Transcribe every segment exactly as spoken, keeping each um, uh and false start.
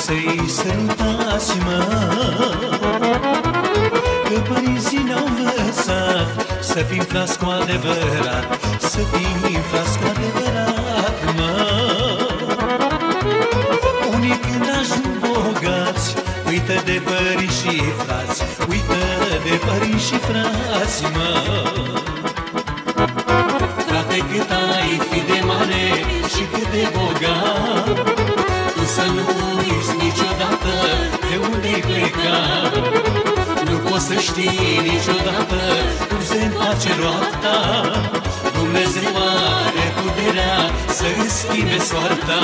să-i sărutați-mă, că părinții ne-au învățat să fim frați cu adevărat, să fim frați cu adevărat, mă. Unii când ajung bogați uită de părinți și frați, uită de părinți și frați, mă. Frate, cât ai fi de mare și cât de bogat, tu să nu uiți niciodată de unde-ai plecat. Nu poți să știi niciodată cum se întoarce roata, Dumnezeu are puterea să-ți schimbe soarta.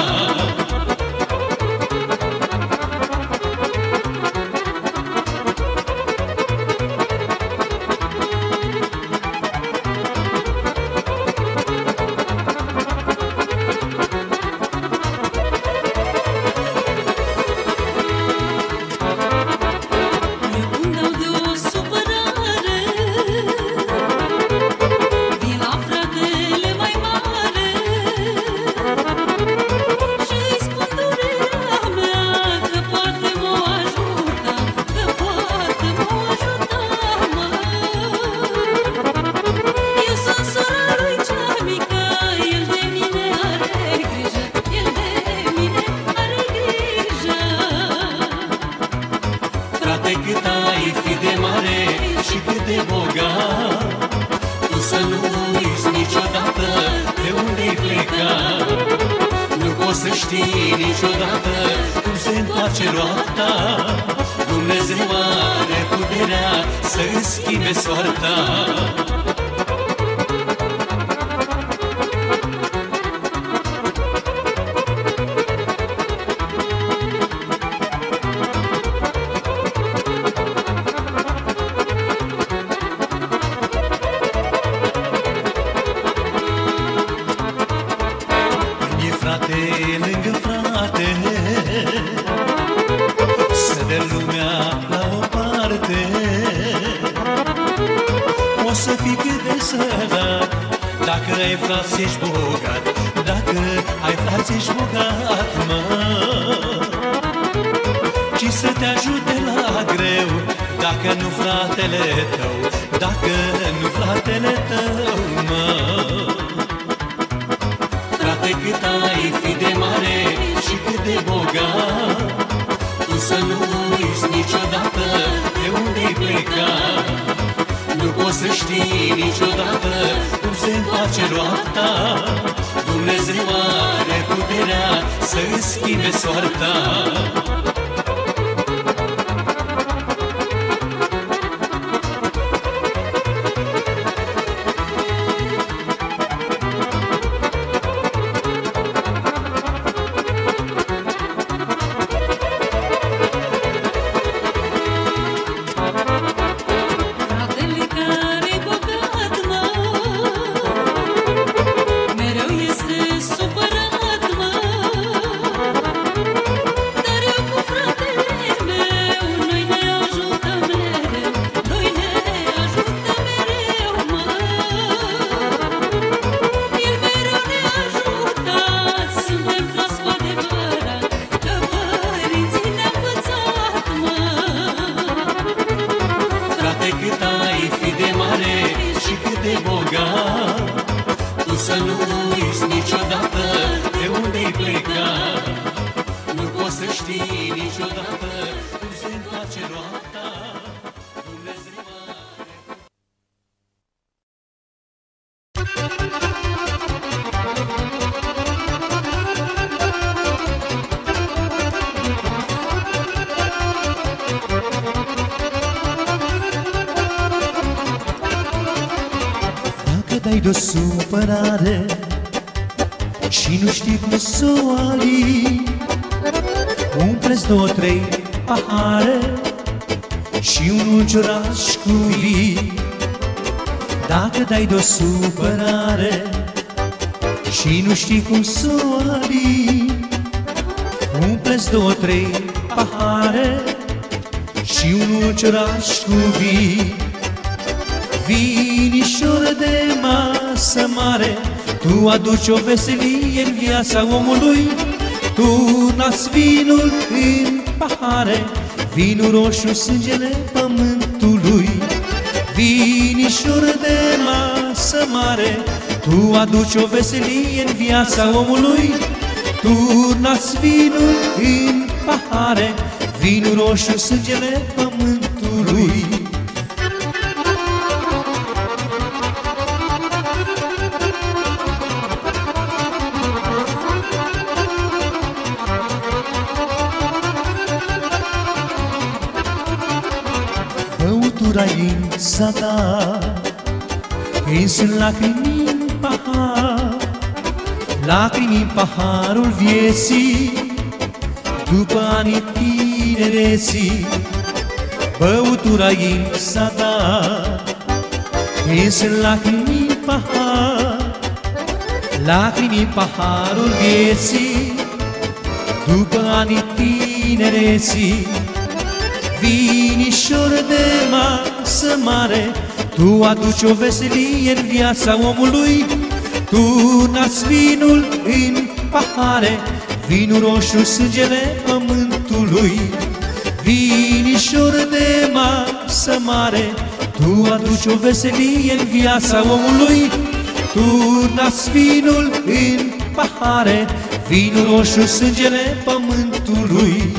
Dai de-o supărare și nu știi cum să o alii, umpleți două, trei pahare și un ulcioraș cu vii. Dacă dai de-o supărare și nu știi cum să o alii, umpleți două, trei pahare și un ulcioraș cu vii. Vinișor de masă mare, tu aduci o veselie în viața omului. turnați vinul în pahare, vinul roșu, sângele pământului. Vinișor de masă mare, tu aduci o veselie în viața omului. Turnați vinul în pahare, vinul roșu, sângele pământului. Băutura-i în zadar, când sunt lacrimi în pahar, lacrimi în paharul vieții, după anii tinereții. Băutura-i în zadar, când sunt lacrimi în pahar, lacrimi în paharul vieții, după anii tinereții. Vinișor de masă mare, tu aduci o veselie în viața omului. Turnați vinul în pahare, vinul roșu, sângele pământului. Vinișor de masă mare, tu aduci o veselie în viața omului. Turnați vinul în pahare, vinul roșu, sângele pământului.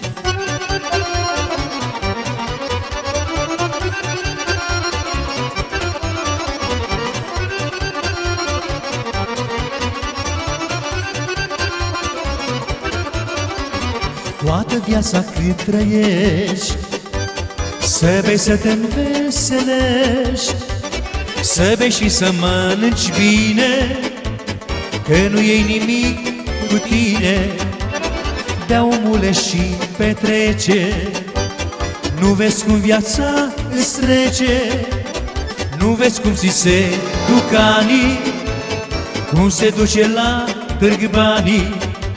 Toată viața cât trăiești, să bei să te înveselești, să bei și să mănânci bine, că nu iei nimic cu tine. Bea, omule, și petrece, nu vezi cum viața îți trece, nu vezi cum ți se duc anii, cum se duce la târg banii.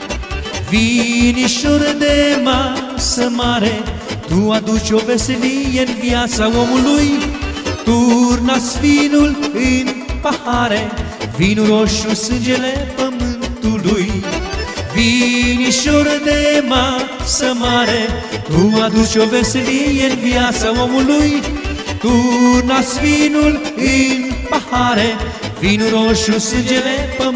Vinișor de masă mare, tu aduci o veselie în viața omului. Turnați vinul în pahare, vinul roșu, sângele pământului. Vinișor de masă mare, tu aduci o veselie în viața omului. Turnați vinul în pahare, vinul roșu, sângele pământului.